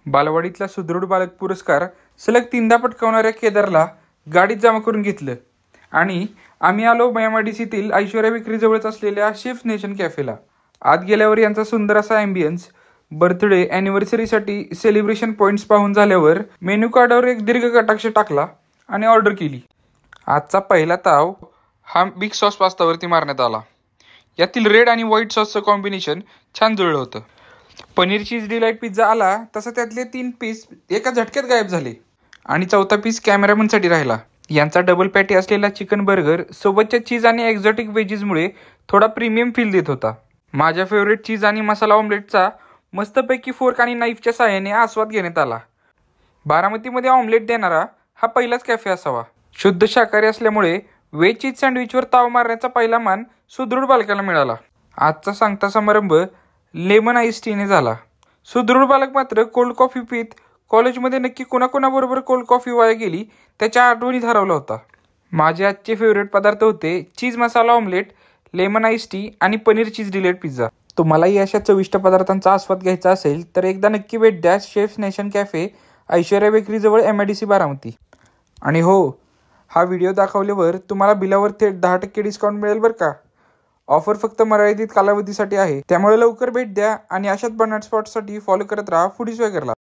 बालवाडीतला सुदृढ बालक पुरस्कार सलग 3दा पटकावणाऱ्या केदारला गाडीत जमा करून घेतलं आणि आम्ही आलो MIDCतील ऐश्वर्या बेकरीजवळच असलेल्या शेफ नेशन कॅफेला. आत गेल्यावर यांचा सुंदर असा ॲम्बियन्स, बर्थडे ॲनिव्हर्सरीसाठी सेलिब्रेशन पॉईंट्स पाहून झाल्यावर मेन्यू कार्डावर एक दीर्घ कटाक्ष टाकला आणि ऑर्डर केली. आजचा पहिला ताव हा बिग सॉस पास्तावरती मारण्यात आला. यातील रेड आणि व्हाईट सॉसचं कॉम्बिनेशन छान जुळलं होतं. पनीर चीज डिलाईट पिझ्झा आला तसा त्यातले 3 पीस एका झटक्यात गायब झाले आणि चौथा पीस कॅमेरामनसाठी राहिला. यांचा डबल पॅटी असलेला चिकन बर्गर सोबतच्या चीज आणि एक्झॉटिक व्हेजीसमुळे थोडा प्रीमियम फील देत होता. माझ्या फेवरेट चीज आणि मसाला ऑमलेटचा मस्तपैकी फोर्क आणि नाईफच्या साहाय्याने आस्वाद घेण्यात आला. बारामतीमध्ये ऑमलेट देणारा हा पहिलाच कॅफे असावा. शुद्ध शाकाहारी असल्यामुळे व्हेज चीज सँडविचवर ताव मारण्याचा पहिला मान सुदृढ बालकाला मिळाला. आजचा सांगता समारंभ लेमन आईस टीने झाला. सुदृढ बालक मात्र कोल्ड कॉफी पीत कॉलेजमध्ये नक्की कोणाकोणाबरोबर कोल्ड कॉफी वाया गेली त्याच्या आठवणीत हरवला होता. माझे आजचे फेवरेट पदार्थ होते cheese masala omelette, lemon ice tea आणि पनीर चीज डिलाईट पिझ्झा. तुम्हालाही अशा चविष्ट पदार्थांचा आस्वाद घ्यायचा असेल तर एकदा नक्की भेट द्या शेफ नेशन कॅफे, ऐश्वर्या बेकरीजवळ MIDC बारामती. आणि हो, हा व्हिडिओ दाखवल्यावर तुम्हाला बिलावर थेट 10% डिस्काउंट मिळेल बरं का. ऑफर फक्त मर्यादित कालावधीसाठी आहे, त्यामुळे लवकर भेट द्या आणि अशाच बनाट स्पॉटसाठी फॉलो करत राहा फूडी स्वॅगरला.